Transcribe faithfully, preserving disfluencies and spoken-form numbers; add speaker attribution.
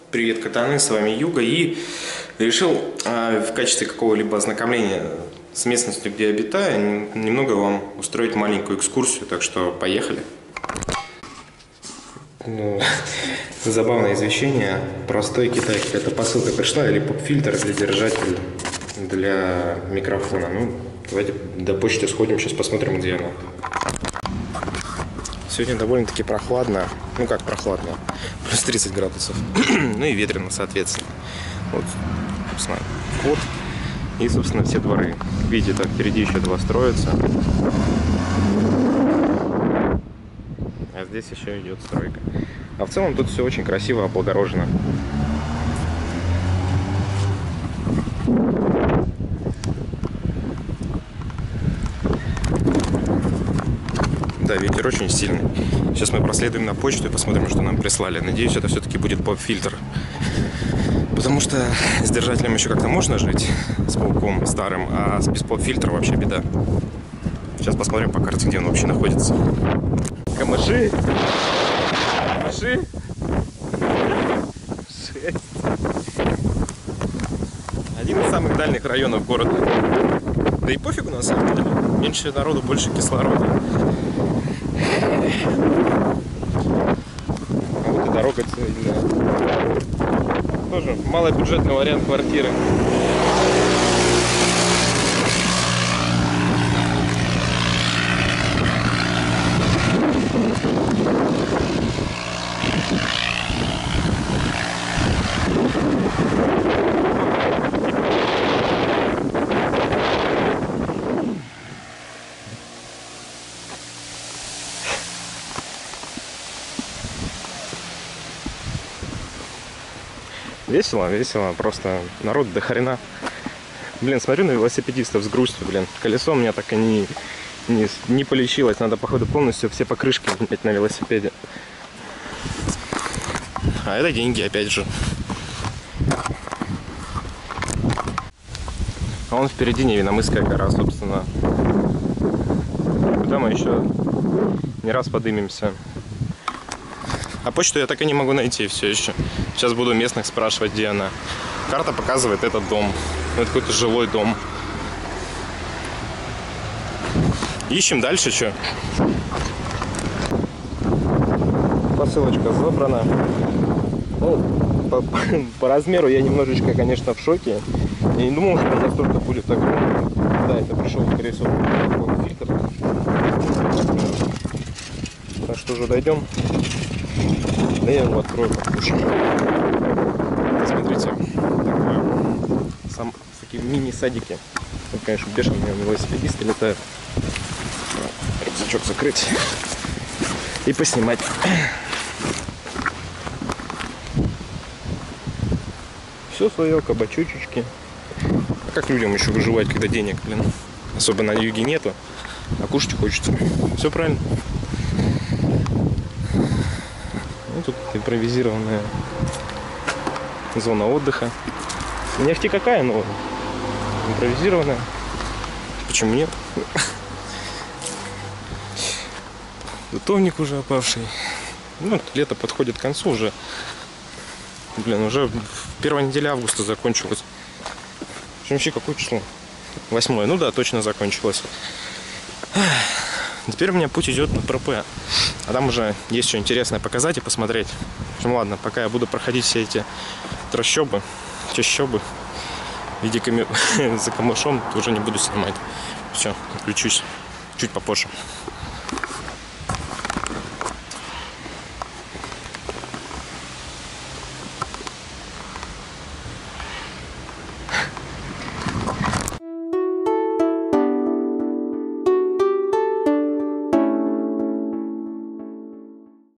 Speaker 1: Привет, катаны, с вами Юга, и решил э, в качестве какого-либо ознакомления с местностью, где обитаю, немного вам устроить маленькую экскурсию, так что поехали. Ну, забавное извещение, простой Китай, какая-то посылка пришла, или поп-фильтр, или держатель для микрофона. Ну, давайте до почты сходим, сейчас посмотрим, где она. Сегодня довольно-таки прохладно, ну как прохладно, плюс тридцать градусов, ну и ветрено, соответственно. Вот, собственно, вход и, собственно, все дворы. Видите, так впереди еще два строятся, а здесь еще идет стройка. А в целом тут все очень красиво облагорожено. Да, ветер очень сильный. Сейчас мы проследуем на почту и посмотрим, что нам прислали. Надеюсь, это все-таки будет поп-фильтр. Потому что с держателем еще как-то можно жить, с пауком старым, а без поп-фильтра вообще беда. Сейчас посмотрим по карте, где он вообще находится. Камыши! Камыши! Шесть! Один из самых дальних районов города. Да и пофигу на самом деле. Меньше народу, больше кислорода. А вот и дорога целая. Тоже малобюджетный вариант квартиры. Весело, весело, просто народ до хрена. Блин, смотрю на велосипедистов с грустью, блин. Колесо у меня так и не, не, не полечилось. Надо, походу, полностью все покрышки менять на велосипеде. А это деньги, опять же. А вон впереди Невиномысская гора, собственно. Куда мы еще не раз подымемся. А почту я так и не могу найти все еще. Сейчас буду местных спрашивать, где она. Карта показывает этот дом. Это какой-то жилой дом. Ищем дальше, что. Посылочка забрана. Ну, по, по, по размеру я немножечко, конечно, в шоке. Я не думал, что это настолько будет огромно. Да, это пришел, скорее всего, фильтр. Так что уже дойдем. Да я его открою, послушаю. Смотрите, такое, сам, такие мини-садики. Тут, конечно, бешеные велосипедисты летают. Рюкзачок закрыть и поснимать. Все свое, кабачочечки. А как людям еще выживать, когда денег, блин, особо на юге нету, а кушать хочется. Все правильно. Тут импровизированная зона отдыха. Нефти какая, но импровизированная. Почему нет? Дутовник уже опавший. Ну, лето подходит к концу уже. Блин, уже первая неделя августа закончилась. Вообще, какое число? Восьмое. Ну да, точно закончилось. Теперь у меня путь идет на ПРП. А там уже есть что интересное показать и посмотреть. В общем, ладно, пока я буду проходить все эти трущобы, чащобы, в виде ками... за камышом, уже не буду снимать. Все, отключусь чуть попозже.